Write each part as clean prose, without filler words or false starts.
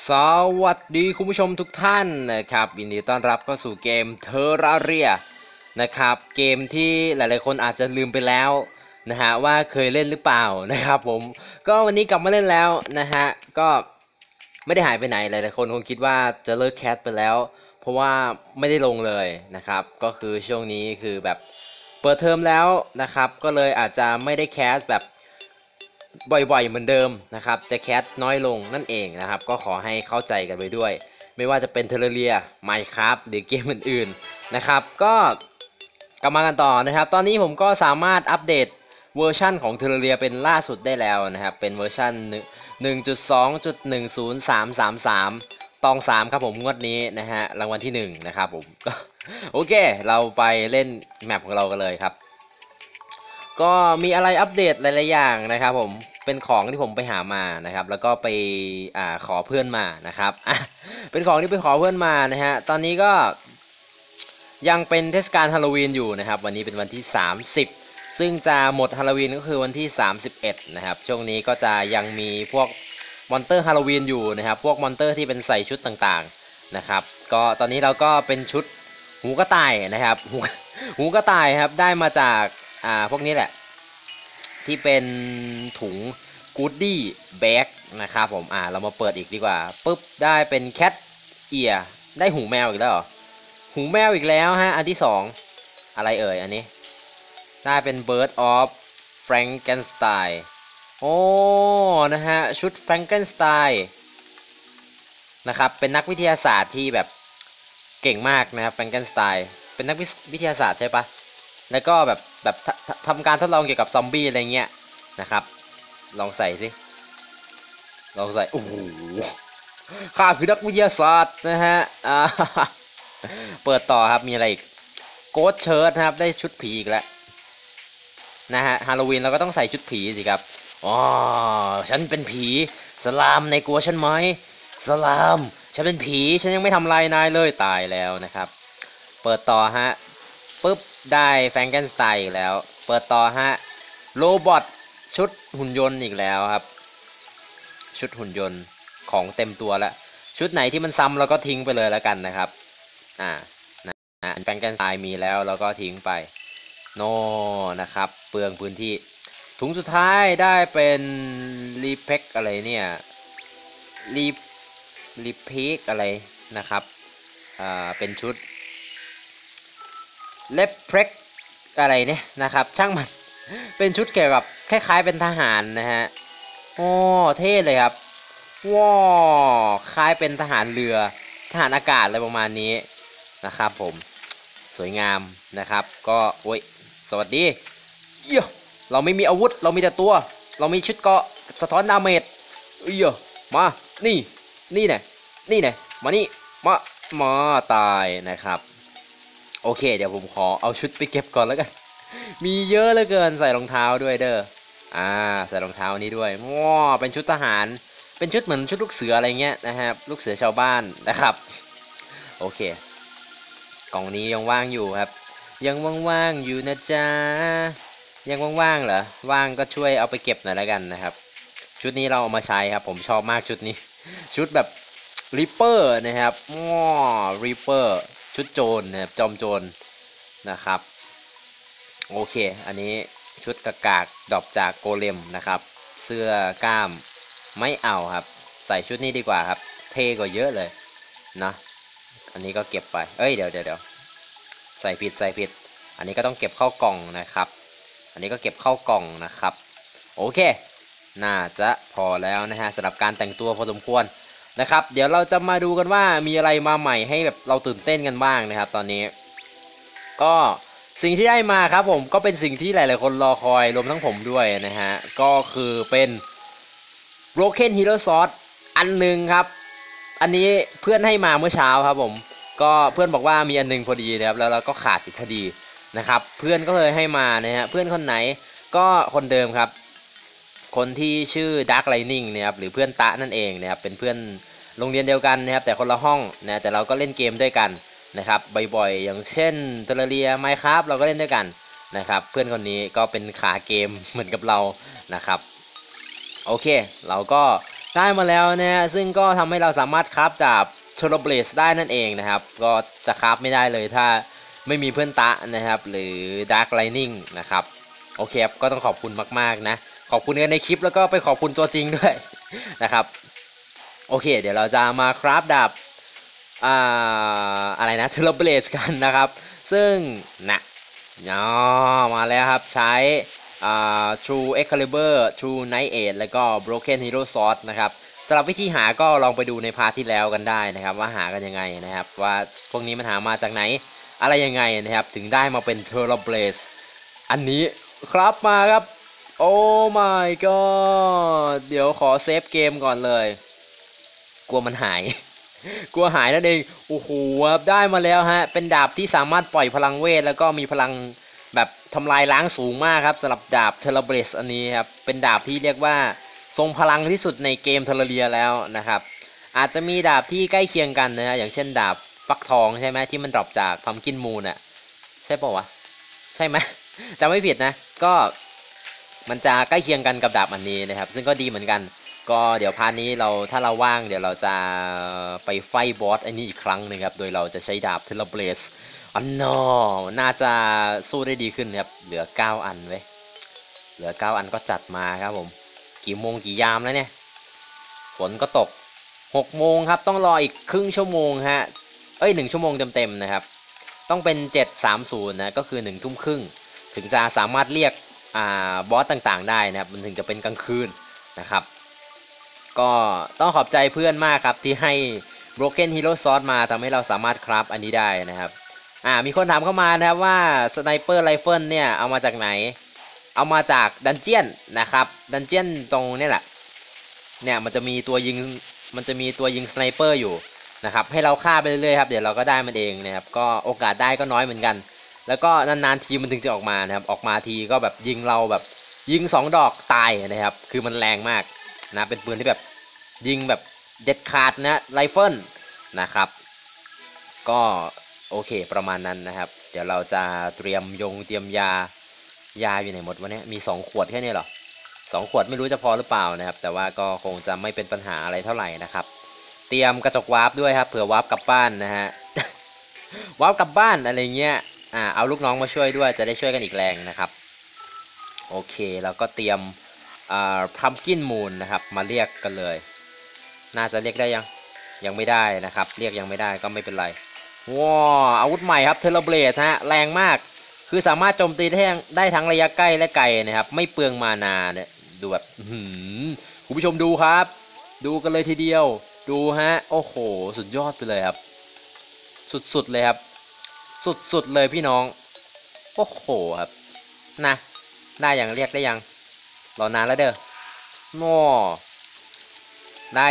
สวัสดีคุณผู้ชมทุกท่านนะครับยินดีต้อนรับเข้าสู่เกม Terraria นะครับเกมที่หลายๆคนอาจจะลืมไปแล้วนะฮะว่าเคยเล่นหรือเปล่านะครับผมก็วันนี้กลับมาเล่นแล้วนะฮะก็ไม่ได้หายไปไหนหลายๆคนคงคิดว่าจะเลิกแคสไปแล้วเพราะว่าไม่ได้ลงเลยนะครับก็คือช่วงนี้คือแบบเปิดเทอมแล้วนะครับก็เลยอาจจะไม่ได้แคสแบบบ่อยๆเหมือนเดิมนะครับจะแคสน้อยลงนั่นเองนะครับก็ขอให้เข้าใจกันไปด้วยไม่ว่าจะเป็น Terraria Minecraft หรือเกมอื่นๆนะครับก็กลับมากันต่อนะครับตอนนี้ผมก็สามารถอัปเดตเวอร์ชั่นของ Terraria เป็นล่าสุดได้แล้วนะครับเป็นเวอร์ชัน1.2.10333ตอง3ครับผมงวดนี้นะฮะรางวัลที่1นะครับผมก็โอเคเราไปเล่นแมปของเรากันเลยครับก็มีอะไรอัปเดตหลายๆอย่างนะครับผมเป็นของที่ผมไปหามานะครับแล้วก็ไปขอเพื่อนมานะครับเป็นของที่ไปขอเพื่อนมานะฮะตอนนี้ก็ยังเป็นเทศกาลฮาโลวีนอยู่นะครับวันนี้เป็นวันที่30ซึ่งจะหมดฮาโลวีนก็คือวันที่31นะครับช่วงนี้ก็จะยังมีพวกมอนเตอร์ฮาโลวีนอยู่นะครับพวกมอนเตอร์ที่เป็นใส่ชุดต่างๆนะครับก็ตอนนี้เราก็เป็นชุดหูกระต่ายนะครับหูกระต่ายครับได้มาจากพวกนี้แหละที่เป็นถุงกูดดี้แบ็กนะครับผมเรามาเปิดอีกดีกว่าปุ๊บได้เป็นแคทเอียได้หูแมวอีกแล้วเหรอหูแมวอีกแล้วฮะอันที่สองอะไรเอ่ยอันนี้ได้เป็น Bird of Frankenstein โอ้นะฮะชุด Frankenstein นะครับเป็นนักวิทยาศาสตร์ที่แบบเก่งมากนะครับ Frankenstein เป็นนักวิทยาศาสตร์ใช่ปะแล้วก็แบบทำการทดลองเกี่ยวกับซอมบี้อะไรเงี้ยนะครับลองใส่สิลองใส่โอ้โหข้าคือนักวิทยาศาสตร์นะฮะเปิดต่อครับมีอะไรอีกโกสเชิร์ตครับได้ชุดผีอีกแล้วนะฮะฮาโลวีนเราก็ต้องใส่ชุดผีสิครับอ๋อฉันเป็นผีสลามในกลัวฉันไหมสลามฉันเป็นผีฉันยังไม่ทำลายนายเลยตายแล้วนะครับเปิดต่อฮะปุ๊บได้แฟรงเกนสไตน์อีกแล้วเปิดต่อฮะโรบอทชุดหุ่นยนต์อีกแล้วครับชุดหุ่นยนต์ของเต็มตัวแล้วชุดไหนที่มันซ้ำเราก็ทิ้งไปเลยแล้วกันนะครับอ่าแฟรงเกนสไตน์มีแล้วเราก็ทิ้งไปโน่นะครับเปลืองพื้นที่ถุงสุดท้ายได้เป็นรีเพ็กอะไรเนี่ยรีรีเพ็กอะไรนะครับเป็นชุดเล็บเพล็กอะไรเนี่ยนะครับช่างมันเป็นชุดเกี่ยวกับคล้ายๆเป็นทหารนะฮะโอ้เท่เลยครับว้าคล้ายเป็นทหารเรือทหารอากาศอะไรประมาณนี้นะครับผมสวยงามนะครับก็โอ้ยสวัสดีเยอะเราไม่มีอาวุธเรามีแต่ตัวเรามีชุดเกราะสะท้อนดาเมจเยอะมานี่นี่เนี่ยนี่เนี่ยมานี่มาตายนะครับโอเคเดี๋ยวผมขอเอาชุดไปเก็บก่อนแล้วกันมีเยอะเหลือเกินใส่รองเท้าด้วยเด้อใส่รองเท้านี้ด้วยว้าเป็นชุดทหารเป็นชุดเหมือนชุดลูกเสืออะไรเงี้ยนะครับลูกเสือชาวบ้านนะครับโอเคกล่องนี้ยังว่างอยู่ครับยังว่างๆอยู่นะจ๊ะยังว่างๆเหรอว่างก็ช่วยเอาไปเก็บหน่อยแล้วกันนะครับชุดนี้เราเอามาใช้ครับผมชอบมากชุดนี้ชุดแบบริปเปอร์นะครับว้าริปเปอร์ชุดโจรนะครับจอมโจรนะครับโอเคอันนี้ชุดกากากดรอปจากโกเลมนะครับเสื้อกล้ามไม่เอาครับใส่ชุดนี้ดีกว่าครับเท่กว่าเยอะเลยนะอันนี้ก็เก็บไปเอ้ยเดี๋ยวใส่ผิดอันนี้ก็ต้องเก็บเข้ากล่องนะครับอันนี้ก็เก็บเข้ากล่องนะครับโอเคน่าจะพอแล้วนะฮะสำหรับการแต่งตัวพอสมควรนะครับเดี๋ยวเราจะมาดูกันว่ามีอะไรมาใหม่ให้แบบเราตื่นเต้นกันบ้างนะครับตอนนี้ก็สิ่งที่ได้มาครับผมก็เป็นสิ่งที่หลายๆคนรอคอยรวมทั้งผมด้วยนะฮะก็คือเป็น Broken Hero Sword อันหนึ่งครับอันนี้เพื่อนให้มาเมื่อเช้าครับผมก็เพื่อนบอกว่ามีอันนึงพอดีนะครับแล้วเราก็ขาดอีกพอดีนะครับเพื่อนก็เลยให้มานะฮะเพื่อนคนไหนก็คนเดิมครับคนที่ชื่อ Dark Lightning นะครับหรือเพื่อนตะนั่นเองนะครับเป็นเพื่อนโรงเรียนเดียวกันนะครับแต่คนละห้องนะแต่เราก็เล่นเกมด้วยกันนะครับบ่อยๆอย่างเช่น Terraria Minecraft เราก็เล่นด้วยกันนะครับเพื่อนคนนี้ก็เป็นขาเกมเหมือนกับเรานะครับโอเคเราก็ได้มาแล้วเนี่ยซึ่งก็ทำให้เราสามารถคราฟดาบเทอร์เบลสได้นั่นเองนะครับก็จะคราฟไม่ได้เลยถ้าไม่มีเพื่อนตะนะครับหรือดาร์กไลนิ่งนะครับโอเคครับก็ต้องขอบคุณมากๆนะขอบคุณกันในคลิปแล้วก็ไปขอบคุณตัวจริงด้วยนะครับโอเคเดี๋ยวเราจะมาคราฟดาบอะไรนะเทอร์เบลสกันนะครับซึ่งนะอ๋อมาแล้วครับใช้True Excalibur True Knight Edge แล้วก็ Broken Hero Sword นะครับสำหรับวิธีหาก็ลองไปดูในพาร์ทที่แล้วกันได้นะครับว่าหากันยังไงนะครับว่าพวกนี้มันหามาจากไหนอะไรยังไงนะครับถึงได้มาเป็น Terra Blaze อันนี้ครับมาครับโอ้ my god เดี๋ยวขอเซฟเกมก่อนเลยกลัวมันหาย กลัวหายนั่นเองโอ้โหได้มาแล้วฮะเป็นดาบที่สามารถปล่อยพลังเวทแล้วก็มีพลังแบบทำลายล้างสูงมากครับสำหรับดาบเทเลเบรสอันนี้ครับเป็นดาบที่เรียกว่าทรงพลังที่สุดในเกมเทเลเรียแล้วนะครับอาจจะมีดาบที่ใกล้เคียงกันนะฮะอย่างเช่นดาบฟักทองใช่ไหมที่มันดรอปจากพัมกินมูนอ่ะใช่ป่าวะใช่ไหมจำไม่ผิดนะก็มันจะใกล้เคียงกันกับดาบอันนี้นะครับซึ่งก็ดีเหมือนกันก็เดี๋ยวพาร์ทนี้เราถ้าเราว่างเดี๋ยวเราจะไปไฟบอสอันนี้อีกครั้งนึงครับโดยเราจะใช้ดาบเทเลเบรสอันนอน่าจะสู้ได้ดีขึ้นครับเหลือ9อันเว้ยเหลือ9อันก็จัดมาครับผมกี่โมงกี่ยามแล้วเนี่ยฝนก็ตก6โมงครับต้องรออีกครึ่งชั่วโมงฮะ1ชั่วโมงเต็มๆนะครับต้องเป็น7:30นะก็คือ1ทุ่มครึ่งถึงจะสามารถเรียกบอสต่างๆได้นะครับมันถึงจะเป็นกลางคืนนะครับก็ต้องขอบใจเพื่อนมากครับที่ให้ Broken Hero Sword มาทำให้เราสามารถคราฟอันนี้ได้นะครับมีคนถามเข้ามานะครับว่าสไนเปอร์ไรเฟิลเนี่ยเอามาจากไหนเอามาจากดันเจียนนะครับดันเจียนตรงนี่แหละเนี่ยมันจะมีตัวยิงสไนเปอร์อยู่นะครับให้เราฆ่าไปเรื่อยๆครับเดี๋ยวเราก็ได้มันเองนะครับก็โอกาสได้ก็น้อยเหมือนกันแล้วก็นานๆทีมันถึงจะออกมานะครับออกมาทีก็แบบยิงเราแบบยิง2 ดอกตายนะครับคือมันแรงมากนะเป็นปืนที่แบบยิงแบบเด็ดขาดนะไรเฟิลนะครับก็โอเคประมาณนั้นนะครับเดี๋ยวเราจะเตรียมยาอยู่ไหนหมดวะเนี่ยมี2 ขวดแค่นี้เหรอ2 ขวดไม่รู้จะพอหรือเปล่านะครับแต่ว่าก็คงจะไม่เป็นปัญหาอะไรเท่าไหร่นะครับเตรียมกระจกวาร์ปด้วยครับเผื่อวาร์ปกลับบ้านนะฮะ วาร์ปกลับบ้านอะไรเงี้ยเอาลูกน้องมาช่วยด้วยจะได้ช่วยกันอีกแรงนะครับโอเคแล้วก็เตรียมพัมกินมูนนะครับมาเรียกกันเลยน่าจะเรียกได้ยังไม่ได้นะครับเรียกยังไม่ได้ก็ไม่เป็นไรว้าอาวุธใหม่ครับเทเลเบลดฮะแรงมากคือสามารถโจมตีได้ทั้งระยะใกล้และไกลนะครับไม่เปลืองมานาเนี่ยดูแบบคุณผู้ชมดูครับดูกันเลยทีเดียวดูฮะโอ้โหสุดยอดไปเลยครับสุดๆเลยครับสุดๆเลยพี่น้องโอ้โหครับนะได้ยังเรียกได้ยังรอนานแล้วเด้อโม่ได้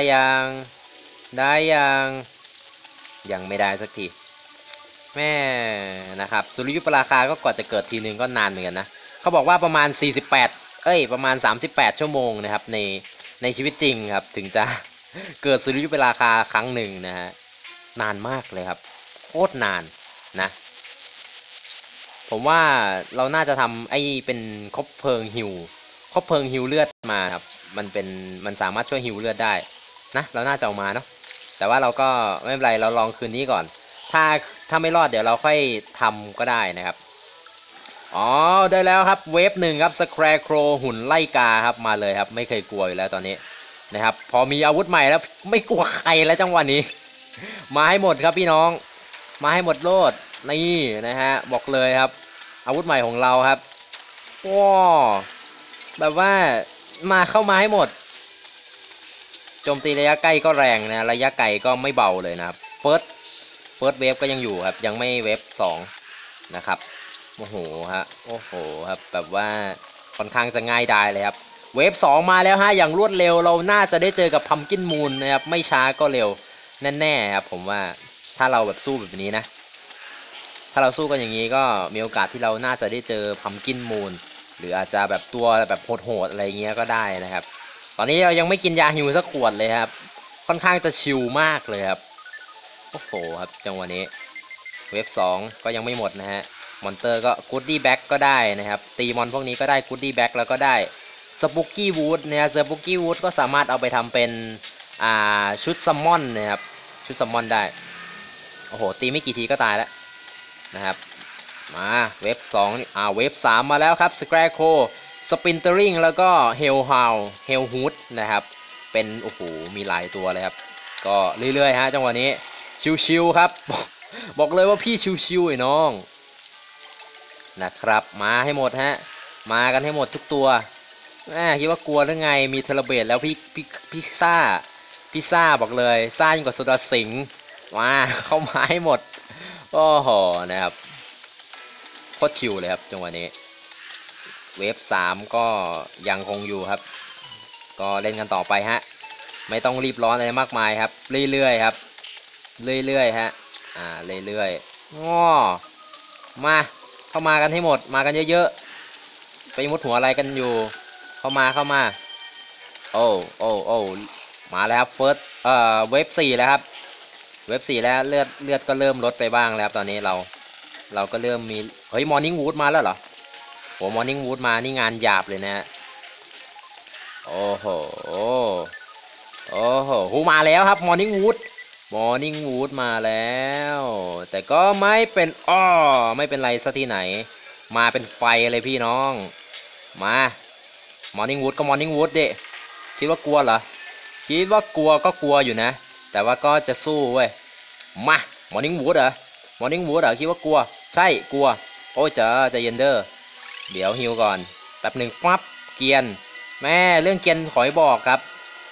ยังไม่ได้สักทีแม่นะครับสุริยุปราคาก็กว่าจะเกิดทีนึงก็นานเหมือนกันนะเขาบอกว่าประมาณประมาณ38ชั่วโมงนะครับในชีวิตจริงครับถึงจะเกิดสุริยุปราคาครั้งหนึ่งนะฮะนานมากเลยครับโคตรนานนะผมว่าเราน่าจะทำไอ้เป็นคบเพลิงฮิวเลือดมาครับมันสามารถช่วยฮิวเลือดได้นะเราน่าจะเอามาเนาะแต่ว่าเราก็ไม่เป็นไรเราลองคืนนี้ก่อนถ้าไม่รอดเดี๋ยวเราค่อยทำก็ได้นะครับอ๋อได้แล้วครับเวฟ1ครับสแครโครหุ่นไล่กาครับมาเลยครับไม่เคยกลัวอยู่แล้วตอนนี้นะครับพอมีอาวุธใหม่แล้วไม่กลัวใครแล้วจังหวะนี้มาให้หมดครับพี่น้องมาให้หมดโลดนี่นะฮะบอกเลยครับอาวุธใหม่ของเราครับว้าแบบว่าเข้ามาให้หมดโจมตีระยะใกล้ก็แรงนะระยะไกลก็ไม่เบาเลยนะครับเฟิร์สเวฟก็ยังอยู่ครับยังไม่เวฟ2นะครับโอ้โหฮะโอ้โหครับแบบว่าค่อนข้างจะง่ายดายเลยครับเวฟ2มาแล้วฮะอย่างรวดเร็วเราน่าจะได้เจอกับพัมกินมูนนะครับไม่ช้าก็เร็วแน่ๆครับผมว่าถ้าเราแบบสู้แบบนี้นะถ้าเราสู้กันอย่างนี้ก็มีโอกาสที่เราน่าจะได้เจอพัมกินมูนหรืออาจจะแบบตัวแบบโหดๆอะไรเงี้ยก็ได้นะครับตอนนี้เรายังไม่กินยาฮิวสักขวดเลยครับค่อนข้างจะชิลมากเลยครับโอ้โหครับจังหวะนี้เวฟ2ก็ยังไม่หมดนะฮะมอนเตอร์ก็กูดดี้แบ็กก็ได้นะครับตีมอนพวกนี้ก็ได้กูดดี้แบ็กแล้วก็ได้สปุกกี้วูดเนี่ยสปุกกี้วูดก็สามารถเอาไปทำเป็นชุดซัมมอนนะครับชุดซัมมอนได้โอ้โหตีไม่กี่ทีก็ตายแล้วนะครับมาเวฟ2เวฟ3มาแล้วครับสแคร์โคสปินเตอริงแล้วก็เฮลฮูดนะครับเป็นโอ้โหมีหลายตัวเลยครับก็เรื่อยๆฮะจังหวะนี้ชิวๆครับ บอกเลยว่าพี่ชิวๆไอ้น้องนะครับมาให้หมดฮะมากันให้หมดทุกตัวคิดว่ากลัวหรือไงมีเทเลเบตแล้วพี่ซ่าบอกเลยซ่ายิ่งกว่าโซดาสิงมาเข้ามาให้หมดโอ้โหนะครับโคตรชิวเลยครับจังหวะนี้เวฟ3ก็ยังคงอยู่ครับก็เล่นกันต่อไปฮะไม่ต้องรีบร้อนอะไรมากมายครับเรื่อยๆครับเรื่อยๆฮะเรื่อยๆง้อมาเข้ามากันให้หมดมากันเยอะๆไปมุดหัวอะไรกันอยู่เข้ามาโอ้มาแล้วครับเฟิร์สเวฟ4แล้วครับเวฟ4แล้วเลือดก็เริ่มลดไปบ้างแล้วตอนนี้เราก็เริ่มมีเฮ้ยมอร์นิ่งวูดมาแล้วเหรอโหมอร์นิ่งวูดมานี่งานหยาบเลยนะโอ้โหหูมาแล้วครับมอร์นิ่งวูดมาแล้วแต่ก็ไม่เป็นไม่เป็นไรซะที่ไหนมาเป็นไฟเลยพี่น้องมามอร์นิ่งวูดก็มอร์นิ่งวูดดิคิดว่ากลัวเหรอคิดว่ากลัวก็กลัวอยู่นะแต่ว่าก็จะสู้เว้ยมามอร์นิ่งวูดเหรอคิดว่ากลัวใช่กลัวโอ้ใจเย็นเด้อเดี๋ยวฮิวก่อนแป๊บหนึ่งฟับเกียนแม่เรื่องเกียนขอให้บอกครับ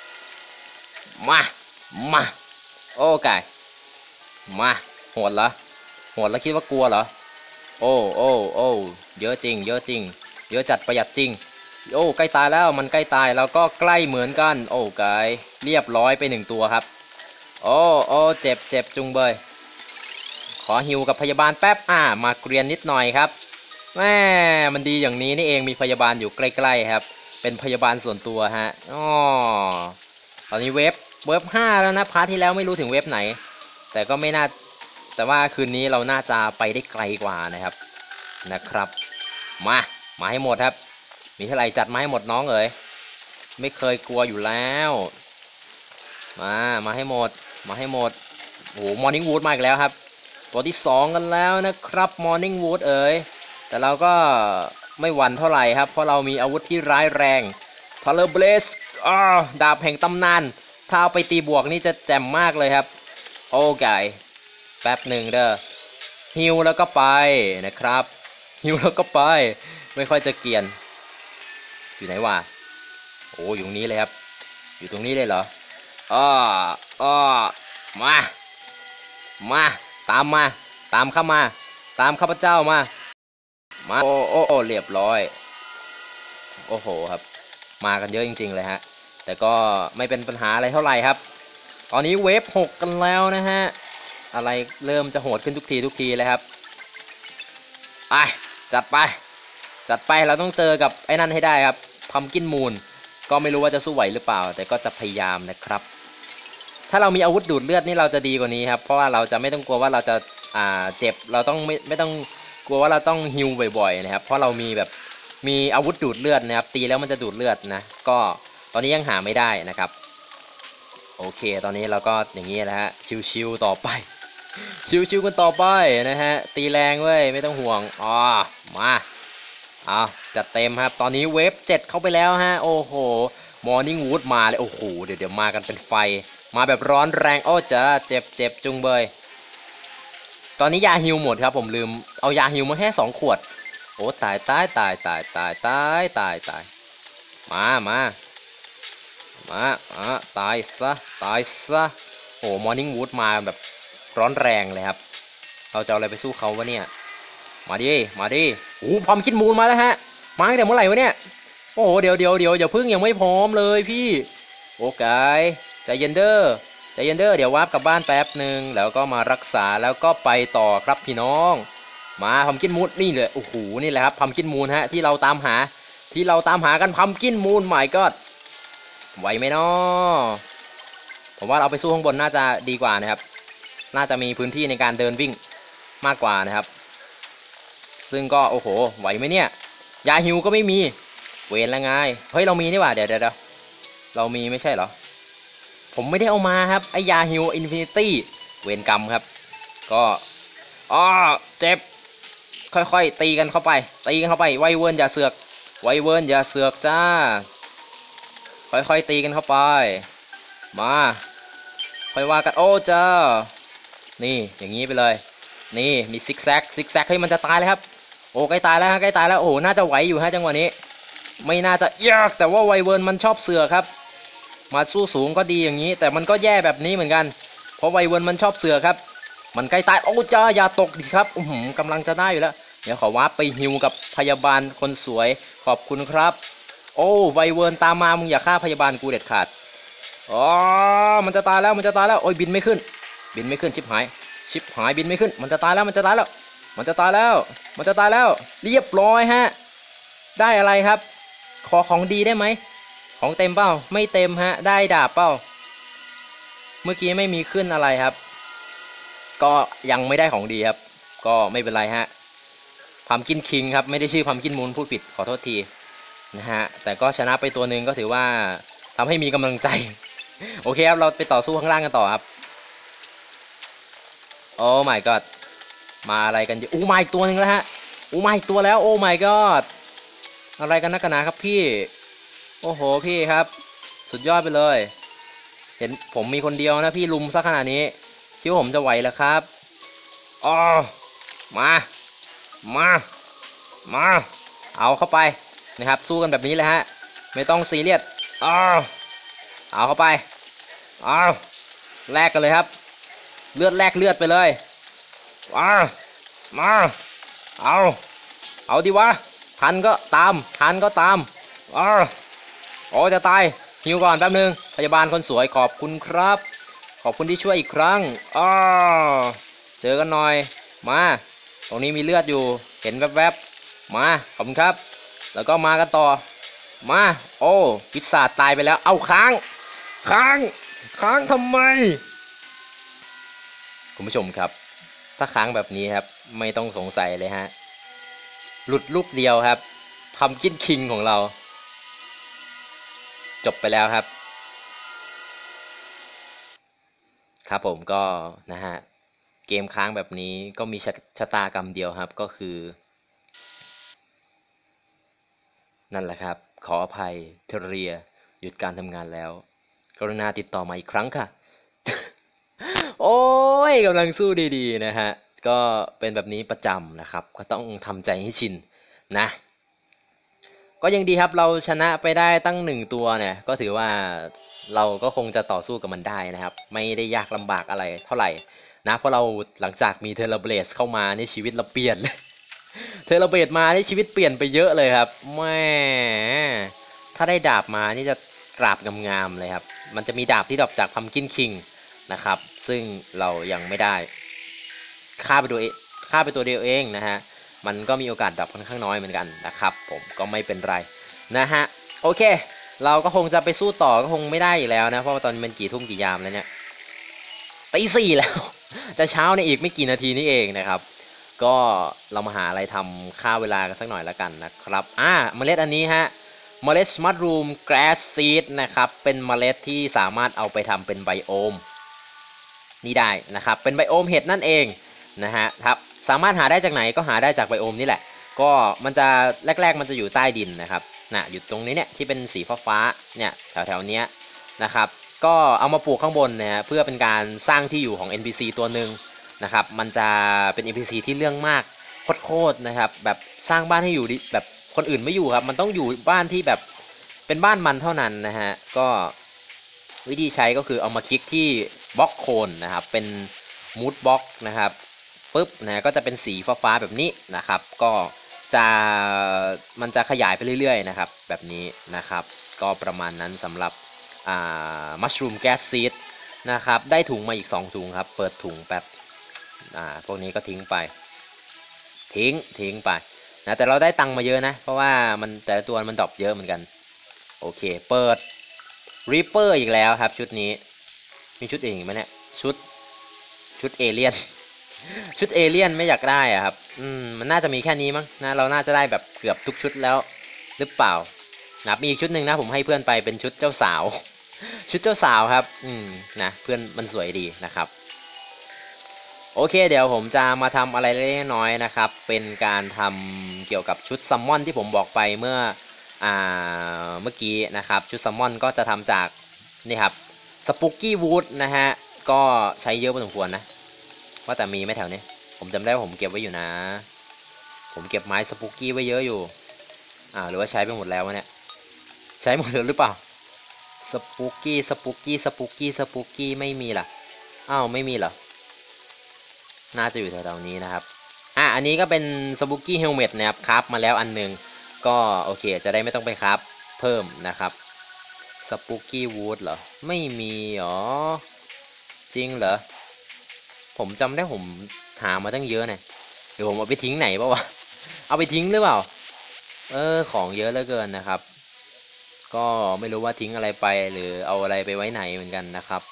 มาโอ้ไก่มาโหดเหรอแล้วคิดว่ากลัวเหรอโอ้เยอะจริงเยอะจัดประหยัดจริงโอ้ใกล้ตายแล้วมันใกล้ตายแล้วก็ใกล้เหมือนกันโอ้ไก่เรียบร้อยไป1ตัวครับโอ้เจ็บจุงเบยขอฮิวกับพยาบาลแป๊บมาเกรียนนิดหน่อยครับแม่มันดีอย่างนี้นี่เองมีพยาบาลอยู่ใกล้ๆครับเป็นพยาบาลส่วนตัวฮะตอนนี้เว็บ5แล้วนะพาร์ทที่แล้วไม่รู้ถึงเว็บไหนแต่ก็ไม่น่าแต่ว่าคืนนี้เราน่าจะไปได้ไกลกว่านะครับมาให้หมดครับมีเท่าไหร่จัดมาให้หมดน้องเอ๋ยไม่เคยกลัวอยู่แล้วมาให้หมดโอ้มอร์นิ่งวูดมาอีกแล้วครับตัวที่2กันแล้วนะครับมอร์นิ่งวูดเอ๋ยแต่เราก็ไม่หวั่นเท่าไหร่ครับเพราะเรามีอาวุธที่ร้ายแรงพาเลเบสดาบแห่งตำนานถ้าเอาไปตีบวกนี่จะแจ่มมากเลยครับโอ้ไก่แป๊บหนึ่งเด้อฮิวแล้วก็ไปนะครับฮิวแล้วก็ไปไม่ค่อยจะเกียนอยู่ไหนวะโอ้อยู่ตรงนี้เลยครับอยู่ตรงนี้เลยเหรอมาตามเข้ามาตามข้าพเจ้ามาโอ้เรียบร้อยโอ้โหครับมากันเยอะจริงๆเลยฮะแต่ก็ไม่เป็นปัญหาอะไรเท่าไหร่ครับตอนนี้เวฟ6กันแล้วนะฮะอะไรเริ่มจะโหดขึ้นทุกทีเลยครับจัดไปเราต้องเจอกับไอ้นั่นให้ได้ครับพัมกินมูนก็ไม่รู้ว่าจะสู้ไหวหรือเปล่าแต่ก็จะพยายามนะครับถ้าเรามีอาวุธดูดเลือดนี่เราจะดีกว่านี้ครับเพราะว่าเราจะไม่ต้องกลัวว่าเราจะเจ็บเราต้องไม่ต้องกลัวว่าเราต้องฮิวบ่อยๆนะครับเพราะเรามีอาวุธดูดเลือดนะครับตีแล้วมันจะดูดเลือดนะก็ตอนนี้ยังหาไม่ได้นะครับโอเคตอนนี้เราก็อย่างนี้แล้วฮะชิวๆต่อไปชิวๆกันต่อไปนะฮะตีแรงเว้ยไม่ต้องห่วงมาจัดเต็มครับตอนนี้เวฟ7เข้าไปแล้วฮะโอ้โหมอร์นิ่งวูดมาเลยโอ้โหเดี๋ยวมากันเป็นไฟมาแบบร้อนแรงเจ็บจุงเบยตอนนี้ยาฮิวหมดครับผมลืมเอายาฮิวมาแค่2ขวดโอ้ตายมาตายซะโอ้มอร์นิ่งวูดมาแบบร้อนแรงเลยครับเราจะเอาอะไรไปสู้เขาวะเนี่ยมาดิโอ้ความคิดมูลมาแล้วฮะมาตั้งแต่เมื่อไหร่วะเนี่ยโอ้เดี๋ยวอย่าพึ่งยังไม่พร้อมเลยพี่โอเคใจเย็นเด้อเดี๋ยววาร์ปกลับบ้านแป๊บหนึ่งแล้วก็มารักษาแล้วก็ไปต่อครับพี่น้องมาพัมกินมูนนี่เลยโอ้โหนี่แหละครับพัมกินมูนฮะที่เราตามหากันพัมกินมูนใหม่ก็ไหวไหมเนาะผมว่าเราไปสู้ข้างบนน่าจะดีกว่านะครับน่าจะมีพื้นที่ในการเดินวิ่งมากกว่านะครับซึ่งก็โอ้โหไหวไหมเนี่ยยาฮิวก็ไม่มีเวนแล้วไงเฮ้ยเรามีนี่หว่าเดี๋ยวเรามีไม่ใช่เหรอผมไม่ได้เอามาครับไอยาฮิวอินฟินิตี้เวนกรรมครับก็อ้อเจ็บค่อยๆตีกันเข้าไปไวเวิร์นอย่าเสือกไวเวิร์นอย่าเสือกจ้าค่อยๆตีกันเข้าไปมาค่อยว่ากันโอ้เจ้านี่อย่างนี้ไปเลยนี่มีซิกแซกให้มันจะตายเลยครับโอ้ใกล้ตายแล้วโอ้น่าจะไหวอยู่ฮะจังหวะนี้ไม่น่าจะยากแต่ว่าไวเวิร์นมันชอบเสือกครับมาสู้สูงก็ดีอย่างนี้แต่มันก็แย่แบบนี้เหมือนกันเพราะไวเวิร์นมันชอบเสือกครับมันใกล้ตายโอ้จ้าอย่าตกดิครับกำลังจะได้อยู่แล้วเดี๋ยวขอวาร์ปไปฮิวกับพยาบาลคนสวยขอบคุณครับโอ้ไวเวิร์นตามมามึงอย่าฆ่าพยาบาลกูเด็ดขาดอ๋อมันจะตายแล้วโอ้ยบินไม่ขึ้นชิบหายบินไม่ขึ้นมันจะตายแล้วเรียบร้อยฮะได้อะไรครับขอของดีได้ไหมของเต็มเปล่าไม่เต็มฮะได้ดาบเปล่าเมื่อกี้ไม่มีขึ้นอะไรครับก็ยังไม่ได้ของดีครับก็ไม่เป็นไรฮะพัมกินคิงครับไม่ได้ชื่อพัมกินมูนพูดผิดขอโทษทีนะฮะแต่ก็ชนะไปตัวหนึ่งก็ถือว่าทำให้มีกำลังใจโอเคครับเราไปต่อสู้ข้างล่างกันต่อครับโอ้ my god มาอะไรกันดิอู้มาอีกตัวหนึ่งแล้วฮะอู้มาอีกตัวแล้วโอ้ my god อะไรกันนักหนาครับพี่โอ้โหพี่ครับสุดยอดไปเลยเห็นผมมีคนเดียวนะพี่ลุมซะขนาดนี้คิดว่าผมจะไหวแล้วครับอ๋อมาเอาเข้าไปนะครับสู้กันแบบนี้เลยฮะไม่ต้องซีเรียสอ๋อเอาเข้าไปอ๋อแลกกันเลยครับเลือดแลกเลือดไปเลยมาเอาดิวะทันก็ตามโอ้จะตายฮิวก่อนแป๊บนึงพยาบาลคนสวยขอบคุณครับขอบคุณที่ช่วยอีกครั้งเจอกันหน่อยมาตรงนี้มีเลือดอยู่เห็นแวบๆมาขอบคุณครับแล้วก็มากันต่อมาโอ้พิศาจตายไปแล้วเอาค้างทำไมคุณผู้ชมครับถ้าค้างแบบนี้ครับไม่ต้องสงสัยเลยฮะหลุดลูกเดียวครับพัมกินคิงของเราจบไปแล้วครับครับผมก็นะฮะเกมค้างแบบนี้ก็มีชะตากรรมเดียวครับก็คือนั่นแหละครับขออภัยเทเรียหยุดการทำงานแล้วกรุณาติดต่อมาอีกครั้งค่ะ โอ้ยกำลังสู้ดีๆนะฮะก็เป็นแบบนี้ประจำนะครับก็ต้องทำใจให้ชินนะก็ยังดีครับเราชนะไปได้ตั้ง1ตัวเนี่ยก็ถือว่าเราก็คงจะต่อสู้กับมันได้นะครับไม่ได้ยากลำบากอะไรเท่าไหร่นะเพราะเราหลังจากมีเทเลเบลสเข้ามานี่ชีวิตเราเปลี่ยนเลยเทเลเบลสมานี่ชีวิตเปลี่ยนไปเยอะเลยครับแม่ถ้าได้ดาบมานี่จะกราบงามๆเลยครับมันจะมีดาบที่ดรอปจากพัมกินคิงนะครับซึ่งเรายังไม่ได้ฆ่าไปตัวเดียวเองนะฮะมันก็มีโอกาสดรอปค่อนข้างน้อยเหมือนกันนะครับผมก็ไม่เป็นไรนะฮะโอเคเราก็คงจะไปสู้ต่อก็คงไม่ได้อีกแล้วนะเพราะว่าตอนนี้มันกี่ทุ่มกี่ยามแล้วเนี่ยตีสี่แล้วจะเช้าในอีกไม่กี่นาทีนี้เองนะครับก็เรามาหาอะไรทำฆ่าเวลากันสักหน่อยแล้วกันนะครับเมล็ดอันนี้ฮะเมล็ดมัชรูมแกรสซีดนะครับเป็นเมล็ดที่สามารถเอาไปทำเป็นไบโอมนี่ได้นะครับเป็นไบโอมเห็ดนั่นเองนะฮะครับสามารถหาได้จากไหนก็หาได้จากไบโอมนี่แหละก็มันจะแรกๆมันจะอยู่ใต้ดินนะครับอยู่ตรงนี้เนี่ยที่เป็นสีฟ้าๆเนี่ยแถวๆนี้นะครับก็เอามาปลูกข้างบนนะเพื่อเป็นการสร้างที่อยู่ของ NPC ตัวหนึ่งนะครับมันจะเป็น NPC ที่เรื่องมากโคตรนะครับแบบสร้างบ้านให้อยู่แบบคนอื่นไม่อยู่ครับมันต้องอยู่บ้านที่แบบเป็นบ้านมันเท่านั้นนะฮะก็วิธีใช้ก็คือเอามาคลิกที่บล็อกโคนนะครับเป็นมูดบล็อกนะครับปุ๊บนะก็จะเป็นสีฟ้าๆแบบนี้นะครับก็จะมันจะขยายไปเรื่อยๆนะครับแบบนี้นะครับก็ประมาณนั้นสำหรับมัชรูมแก๊สซีดนะครับได้ถุงมาอีก2ถุงครับเปิดถุงแป๊บพวกนี้ก็ทิ้งไปไปนะแต่เราได้ตังค์มาเยอะนะเพราะว่ามันแต่ละตัวมันดรอปเยอะเหมือนกันโอเคเปิดรีเปอร์อีกแล้วครับชุดนี้มีชุดอื่นไหมเนี่ยชุดเอเลี่ยนชุดเอเลี่ยนไม่อยากได้อะครับมันน่าจะมีแค่นี้มั้งนะเราน่าจะได้แบบเกือบทุกชุดแล้วหรือเปล่านะมีอีกชุดหนึ่งนะผมให้เพื่อนไปเป็นชุดเจ้าสาว ชุดเจ้าสาวครับนะเพื่อนมันสวยดีนะครับโอเคเดี๋ยวผมจะมาทำอะไรเล็กน้อยนะครับเป็นการทำเกี่ยวกับชุดซัมมอนที่ผมบอกไปเมื่อกี้นะครับชุดซัมมอนก็จะทำจากนี่ครับสปุกกี้วูดนะฮะก็ใช้เยอะพอสมควรนะว่าแต่มีไหมแถวนี้ผมจำได้ว่าผมเก็บไว้อยู่นะผมเก็บไม้สปุกกี้ไว้เยอะอยู่หรือว่าใช้ไปหมดแล้ววะเนี่ยใช้หมดแล้วหรือเปล่าสปุกกี้สปุกกี้สปุกกี้สปุกกี้ไม่มีล่ะไม่มีเหรอน่าจะอยู่แถวๆนี้นะครับอันนี้ก็เป็นสปุกกี้เฮลเมตนะครับคราฟมาแล้วอันหนึ่งก็โอเคจะได้ไม่ต้องไปคราฟเพิ่มนะครับสปุกกี้วูดเหรอไม่มีหรอจริงเหรอผมจำได้ผมหามาตั้งเยอะเนี่ยเดี๋ยวผมเอาไปทิ้งไหนป่าวะเอาไปทิ้งหรือเปล่าของเยอะเหลือเกินนะครับก็ไม่รู้ว่าทิ้งอะไรไปหรือเอาอะไรไปไว้ไหนเหมือนกันนะครับ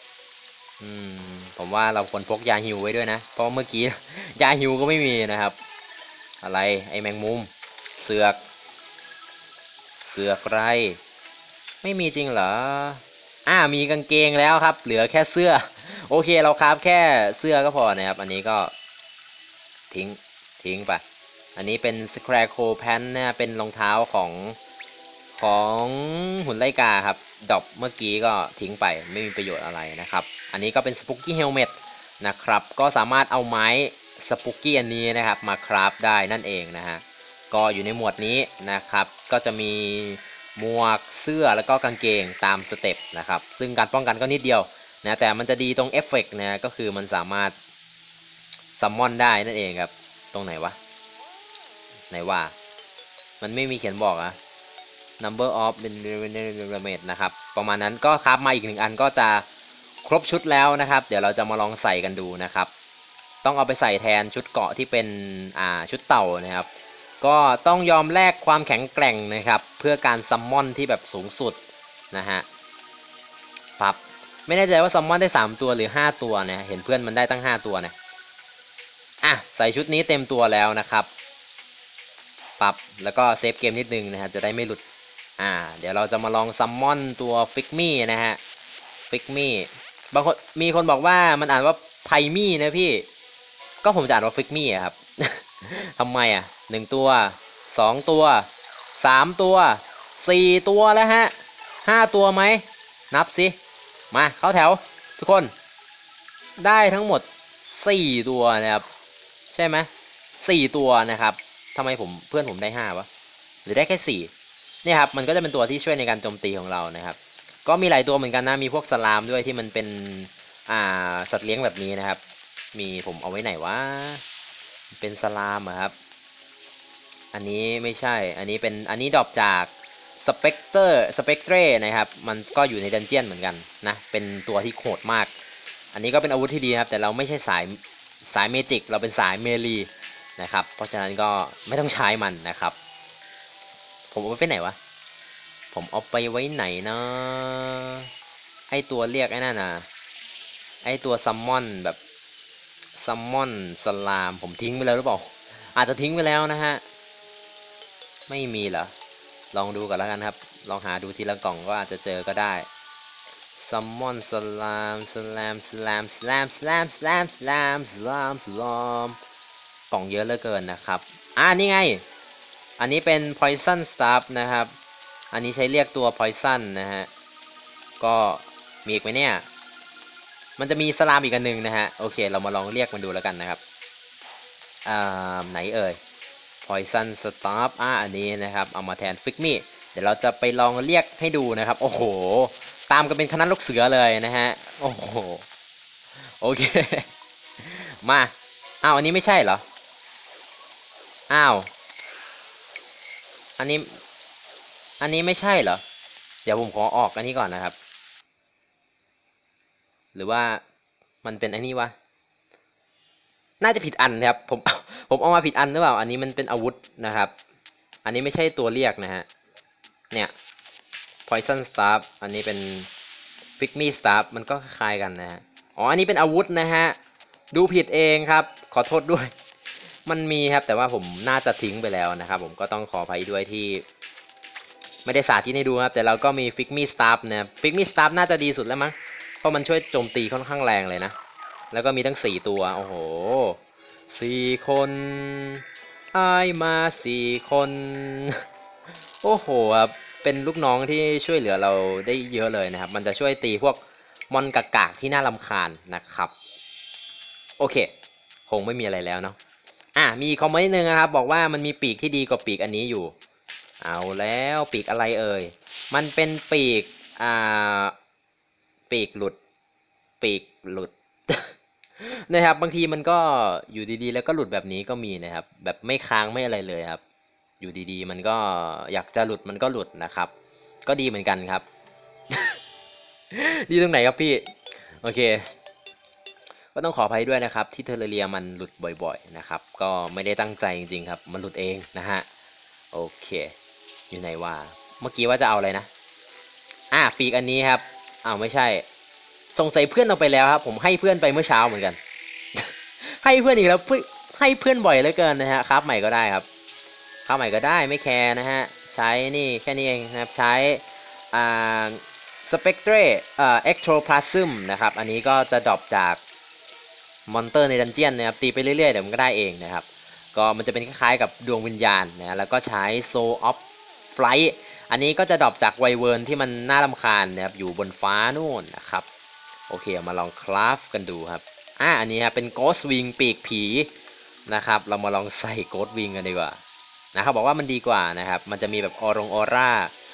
ผมว่าเราควรพกยาฮิวไว้ด้วยนะเพราะเมื่อกี้ ยาฮิวก็ไม่มีนะครับอะไรไอแมงมุมเสือกไรไม่มีจริงเหรอมีกางเกงแล้วครับเหลือแค่เสื้อโอเคเราคราฟแค่เสื้อก็พอนะครับอันนี้ก็ทิ้งไปอันนี้เป็น Scarecrow Pants นะเป็นรองเท้าของหุ่นไล่กาครับดรอปเมื่อกี้ก็ทิ้งไปไม่มีประโยชน์อะไรนะครับอันนี้ก็เป็น Spooky Helmet นะครับก็สามารถเอาไม้ Spooky อันนี้นะครับมาคราฟได้นั่นเองนะฮะก็อยู่ในหมวดนี้นะครับก็จะมีหมวกเสื้อแล้วก็กางเกงตามสเต็ปนะครับซึ่งการป้องกันก็นิดเดียวนะแต่มันจะดีตรงเอฟเฟกต์นะก็คือมันสามารถซัมมอนได้นั่นเองครับตรงไหนวะไหนว่ามันไม่มีเขียนบอกอะ number of damage นะครับประมาณนั้นก็ครับมาอีก1อันก็จะครบชุดแล้วนะครับเดี๋ยวเราจะมาลองใส่กันดูนะครับต้องเอาไปใส่แทนชุดเกาะที่เป็นชุดเต่านะครับก็ต้องยอมแลกความแข็งแกร่งนะครับเพื่อการซัมมอนที่แบบสูงสุดนะฮะปั๊บไม่แน่ใจว่าซัมมอนได้3ตัวหรือ5ตัวเนี่ยเห็นเพื่อนมันได้ตั้ง5ตัวเนี่ยใส่ชุดนี้เต็มตัวแล้วนะครับปั๊บแล้วก็เซฟเกมนิดนึงนะฮะจะได้ไม่หลุดเดี๋ยวเราจะมาลองซัมมอนตัวฟิกมี่นะฮะฟิกมี่บางคนมีคนบอกว่ามันอ่านว่าไพมี่นะพี่ก็ผมจะอ่านว่าฟิกมี่ครับ ทำไม1ตัว2ตัว3ตัว4ตัวแล้วฮะ5ตัวไหมนับสิมาเข้าแถวทุกคนได้ทั้งหมด4ตัวนะครับใช่ไหม4ตัวนะครับทำไมเพื่อนผมได้5วะหรือได้แค่4นี่ครับมันก็จะเป็นตัวที่ช่วยในการโจมตีของเรานะครับก็มีหลายตัวเหมือนกันนะมีพวกสลามด้วยที่มันเป็นสัตว์เลี้ยงแบบนี้นะครับมีผมเอาไว้ไหนวะเป็นสลามครับอันนี้ไม่ใช่อันนี้ดรอปจากสเปกเตอร์นะครับมันก็อยู่ในดันเจียนเหมือนกันนะเป็นตัวที่โหดมากอันนี้ก็เป็นอาวุธที่ดีครับแต่เราไม่ใช่สายเมจิกเราเป็นสายเมลีนะครับเพราะฉะนั้นก็ไม่ต้องใช้มันนะครับผมเอาไปไหนวะผมเอาไปไว้ไหนนะไอตัวเรียกไอ้นั่นนะไอตัวซัมมอนแบบซัมมอนสลามผมทิ้งไปแล้วหรือเปล่าอาจจะทิ้งไปแล้วนะฮะไม่มีเหรอลองดูก่อนแล้วกันครับลองหาดูทีละกล่องก็อาจจะเจอก็ได้ซัมมอนสลามกล่องเยอะเหลือเกินนะครับนี่ไงอันนี้เป็น poison staff นะครับอันนี้ใช้เรียกตัว poison นะฮะก็มีอีกไหมเนี่ยมันจะมีสลามอีกอันหนึ่งนะฮะโอเคเรามาลองเรียกมันดูแล้วกันนะครับไหนเอ่ย poison staff อันนี้นะครับเอามาแทนฟิกมี่เดี๋ยวเราจะไปลองเรียกให้ดูนะครับโอ้โหตามกันเป็นคณะลูกเสือเลยนะฮะโอ้โหโอเคมาอันนี้ไม่ใช่เหรออันนี้ไม่ใช่เหรอเดี๋ยวผมขอออกอันนี้ก่อนนะครับหรือว่ามันเป็นอันนี้วะน่าจะผิดอันครับผมเอามาผิดอันหรือเปล่าอันนี้มันเป็นอาวุธนะครับอันนี้ไม่ใช่ตัวเรียกนะฮะเนี่ย poison staff อันนี้เป็น pygmy staff มันก็คล้ายกันนะฮะอันนี้เป็นอาวุธนะฮะดูผิดเองครับขอโทษด้วยมันมีครับแต่ว่าผมน่าจะทิ้งไปแล้วนะครับผมก็ต้องขออภัยด้วยที่ไม่ได้สาธิตให้ดูครับแต่เราก็มีฟิกมี่สตาร์ฟนะฟิกมี่สตาร์ฟน่าจะดีสุดแล้วมั้งเพราะมันช่วยโจมตีค่อนข้างแรงเลยนะแล้วก็มีทั้ง4 ตัวโอ้โห4 คนไอ้มา4 คนโอ้โหเป็นลูกน้องที่ช่วยเหลือเราได้เยอะเลยนะครับมันจะช่วยตีพวกมอนกากๆที่น่ารำคาญนะครับโอเคคงไม่มีอะไรแล้วเนาะมีคอมเมนต์นึงนะครับบอกว่ามันมีปีกที่ดีกว่าปีกอันนี้อยู่เอาแล้วปีกอะไรเอ่ยมันเป็นปีกปีกหลุดปีกหลุด นะครับบางทีมันก็อยู่ดีๆแล้วก็หลุดแบบนี้ก็มีนะครับแบบไม่ค้างไม่อะไรเลยครับอยู่ดีๆมันก็อยากจะหลุดมันก็หลุดนะครับก็ดีเหมือนกันครับ ดีตรงไหนครับพี่โอเคก็ต้องขออภัยด้วยนะครับที่เทอร์เรียมันหลุดบ่อยๆนะครับก็ไม่ได้ตั้งใจจริงๆครับมันหลุดเองนะฮะโอเคอยู่ไหนว่าเมื่อกี้ว่าจะเอาอะไรนะปีกอันนี้ครับไม่ใช่สงสัยเพื่อนเอาไปแล้วครับผมให้เพื่อนไปเมื่อเช้าเหมือนกัน ให้เพื่อนอีกแล้วให้เพื่อนบ่อยเหลือเกินนะฮะครับใหม่ก็ได้ครับครับใหม่ก็ได้ไม่แคร์นะฮะใช้นี่แค่นี้เองนะครับใช้อ่าสเปกเตรเอ็กโทรพลาซึมนะครับอันนี้ก็จะดรอปจากมอนเตอร์ในดันเจียนนะครับตีไปเรื่อยๆเดี๋ยวมันก็ได้เองนะครับก็มันจะเป็นคล้ายๆกับดวงวิญญาณนะแล้วก็ใช้โซออฟไฟล์อันนี้ก็จะดรอปจากไวเวิร์นที่มันน่ารำคาญนะครับอยู่บนฟ้านู่นนะครับโอเคมาลองคราฟกันดูครับอันนี้ครับเป็นโกสวิงปีกผีนะครับเรามาลองใส่โกสวิงกันดีกว่านะครับบอกว่ามันดีกว่านะครับมันจะมีแบบออร่า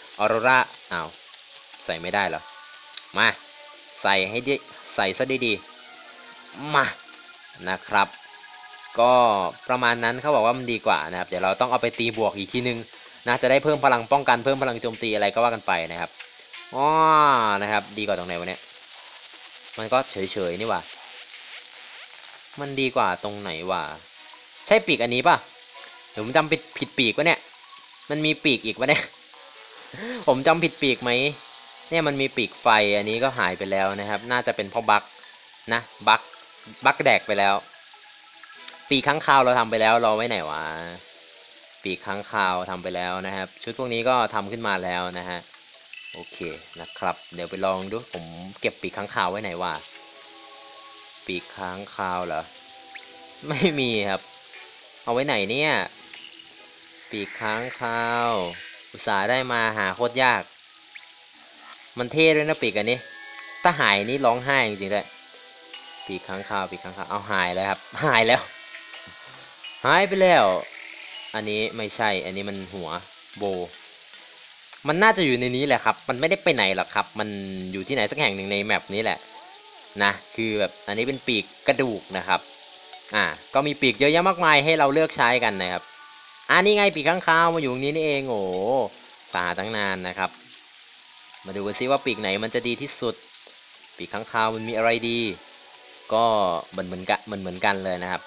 ใส่ไม่ได้เหรอมาใส่ให้ดีใส่ซะดีๆมานะครับก็ประมาณนั้นเขาบอกว่ามันดีกว่านะครับเดี๋ยวเราต้องเอาไปตีบวกอีกทีนึงนะจะได้เพิ่มพลังป้องกันเพิ่มพลังโจมตีอะไรก็ว่ากันไปนะครับนะครับดีกว่าตรงไหนวะเนี่ยมันก็เฉยๆนี่ว่ามันดีกว่าตรงไหนวะใช่ปีกอันนี้ป่ะหรือผมจำผิดปีกวะเนี่ยมันมีปีกอีกวะเนี่ย ผมจำผิดปีกไหมเนี่ยมันมีปีกไฟอันนี้ก็หายไปแล้วนะครับน่าจะเป็นเพราะบั๊กนะบั๊กแดกไปแล้วปีกค้างคาวเราทำไปแล้วเราไว้ไหนวะปีกค้างคาวทำไปแล้วนะครับชุดพวกนี้ก็ทำขึ้นมาแล้วนะฮะโอเคนะครับเดี๋ยวไปลองดูผมเก็บปีกค้างคาวไว้ไหนวะปีกค้างคาวเหรอไม่มีครับเอาไว้ไหนเนี่ยปีกค้างคาวอุตส่าห์ได้มาหาโคตรยากมันเท่ด้วยนะปีกอันนี้ถ้าหายนี่ร้องไห้จริงๆเลยปีกค้างคาวเอาหายแล้วครับหายแล้วหายไปแล้วอันนี้ไม่ใช่อันนี้มันหัวโบมันน่าจะอยู่ในนี้แหละครับมันไม่ได้ไปไหนหรอกครับมันอยู่ที่ไหนสักแห่งหนึ่งในแมปนี้แหละนะคือแบบอันนี้เป็นปีกกระดูกนะครับก็มีปีกเยอะแยะมากมายให้เราเลือกใช้กันนะครับนี่ไงปีกข้างคาวมาอยู่ตรงนี้นี่เองโอ้ตาตั้งนานนะครับมาดูกันซิว่าปีกไหนมันจะดีที่สุดปีกข้างคาวมันมีอะไรดีก็เหมือนกันเลยนะครับ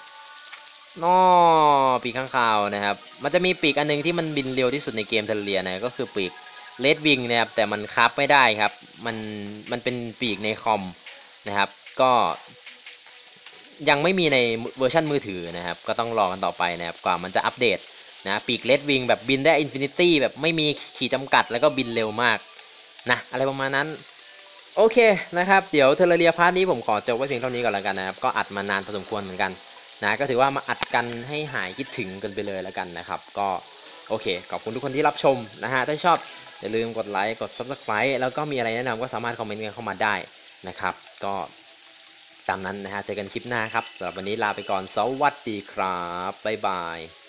ปีกข้างคาวนะครับมันจะมีปีกอันนึงที่มันบินเร็วที่สุดในเกมเทเลเรียนะก็คือปีกเลดวิงนะครับแต่มันคับไม่ได้ครับมันเป็นปีกในคอมนะครับก็ยังไม่มีในเวอร์ชันมือถือนะครับก็ต้องรอกันต่อไปนะครับกว่ามันจะอัปเดตนะปีกเลดวิงแบบบินได้อินฟินิตี้แบบไม่มีขีดจำกัดแล้วก็บินเร็วมากนะอะไรประมาณนั้นโอเคนะครับเดี๋ยวเทเลเรียพาร์ทนี้ผมขอจบไว้เพียงเท่านี้ก่อนแล้วกันนะครับก็อัดมานานพอสมควรเหมือนกันนะก็ถือว่ามาอัดกันให้หายคิดถึงกันไปเลยแล้วกันนะครับก็โอเคขอบคุณทุกคนที่รับชมนะฮะถ้าชอบอย่าลืมกดไลค์กด Subscribe แล้วก็มีอะไรแนะนำก็สามารถคอมเมนต์กันเข้ามาได้นะครับก็ตามนั้นนะฮะเจอกันคลิปหน้าครับสำหรับวันนี้ลาไปก่อนสวัสดีครับบ๊ายบาย